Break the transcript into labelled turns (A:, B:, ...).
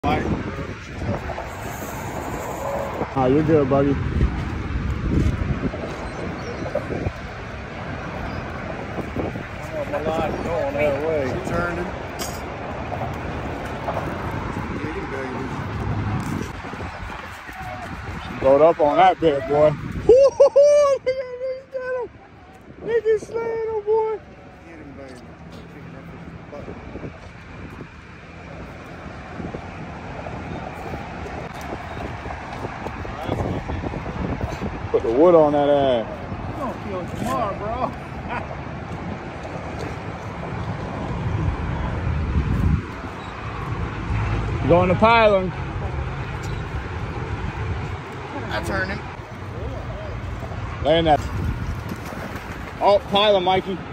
A: Oh, you're good, Buggy.
B: My line's going that way.
C: She turned it.
A: Load up on that bit, boy. Woo-hoo-hoo! Look at him. Nikki slaying him, boy.
C: Get him, baby. Picking up his butt.
A: Put the wood on that ass.
B: I'm gonna kill it tomorrow, bro.
A: Going to piling.
C: I turned him.
A: Laying that. Oh, piling, Mikey.